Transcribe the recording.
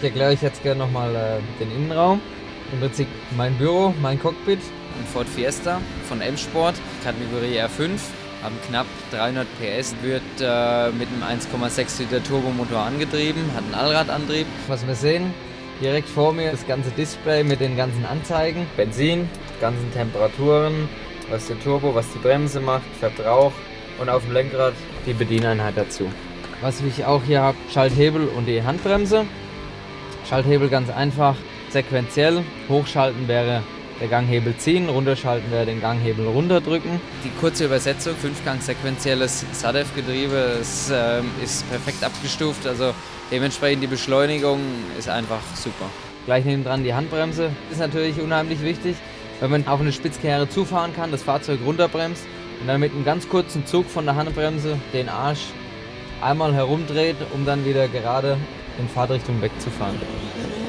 Ich erkläre euch jetzt gerne nochmal den Innenraum. Im Prinzip mein Büro, mein Cockpit. Ein Ford Fiesta von M-Sport, Kategorie R5, haben knapp 300 PS, wird mit einem 1,6 Liter Turbomotor angetrieben, hat einen Allradantrieb. Was wir sehen, direkt vor mir das ganze Display mit den ganzen Anzeigen. Benzin, ganzen Temperaturen, was der Turbo, was die Bremse macht, Verbrauch und auf dem Lenkrad die Bedieneinheit dazu. Was ich auch hier habe, Schalthebel und die Handbremse. Schalthebel ganz einfach, sequenziell. Hochschalten wäre der Ganghebel ziehen, runterschalten wäre den Ganghebel runterdrücken. Die kurze Übersetzung, 5-Gang sequenzielles SADEF-Getriebe, es ist perfekt abgestuft, also dementsprechend die Beschleunigung ist einfach super. Gleich neben dran die Handbremse ist natürlich unheimlich wichtig, wenn man auf eine Spitzkehre zufahren kann, das Fahrzeug runterbremst und dann mit einem ganz kurzen Zug von der Handbremse den Arsch einmal herumdreht, um dann wieder gerade in Fahrtrichtung wegzufahren.